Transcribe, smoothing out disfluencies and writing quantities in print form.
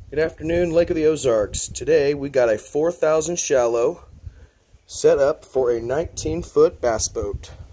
Good afternoon, Lake of the Ozarks. Today we got a 4,000 shallow set up for a 19-foot bass boat.